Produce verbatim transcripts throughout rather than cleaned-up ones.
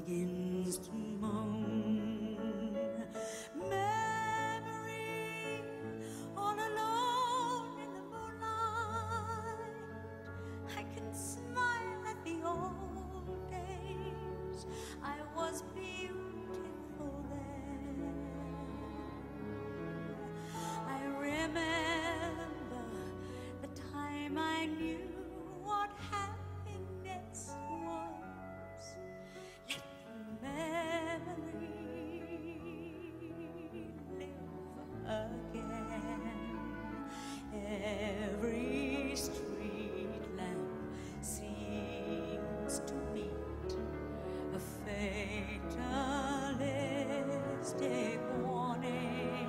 begins to moan. Memory, all alone in the moonlight, I can smile at the old days. I was beautiful then. I remember the time I knew what happiness was. Let the memory live again. Every street lamp seems to meet a fatalistic warning.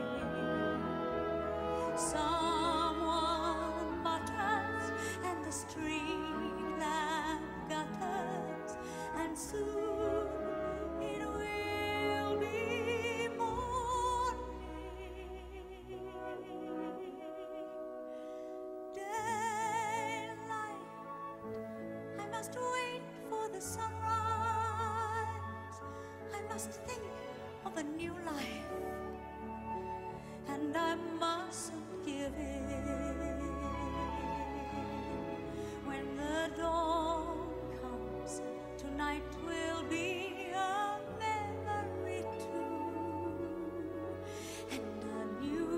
Someone mutters and the street lamp gutters, and soon it will be morning. Daylight, I must wait for the sunrise. I must think of a new life, and I mustn't give in. When the dawn comes, tonight will be a memory too, and a new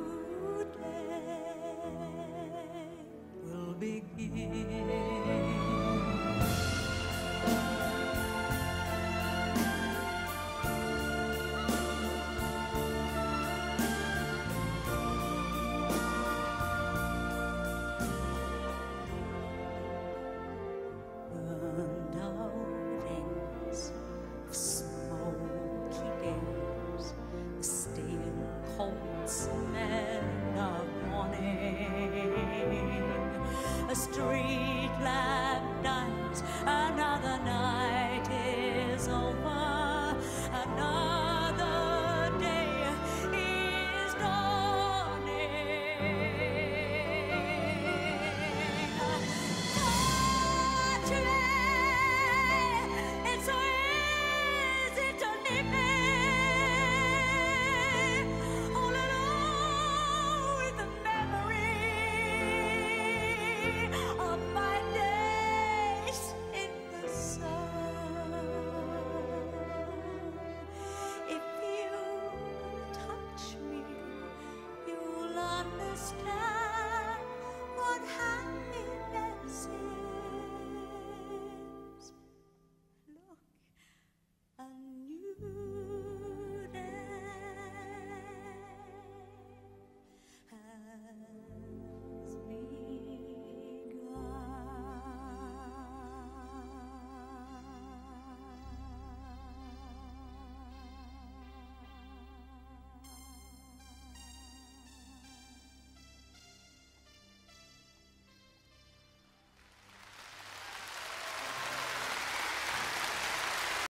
day will begin. Burned out ends of smoky days, the stale cold smell of morning, a street